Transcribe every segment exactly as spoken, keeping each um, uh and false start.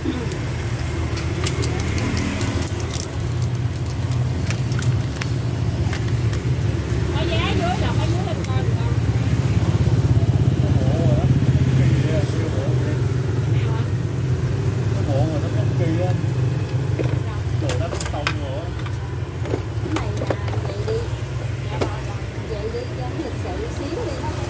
Có giá dưới là có dưới lên coi được không? Cái bộ mà nó có kỳ á. Đồ nó bê tông rồi. Cái này là vậy đi. Dạ rồi rồi, vậy đi cho nó lịch sự xíu đi đó.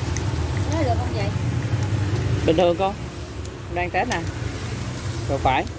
Nói được không vậy? Bình thường con. Đang test nè. Rồi phải.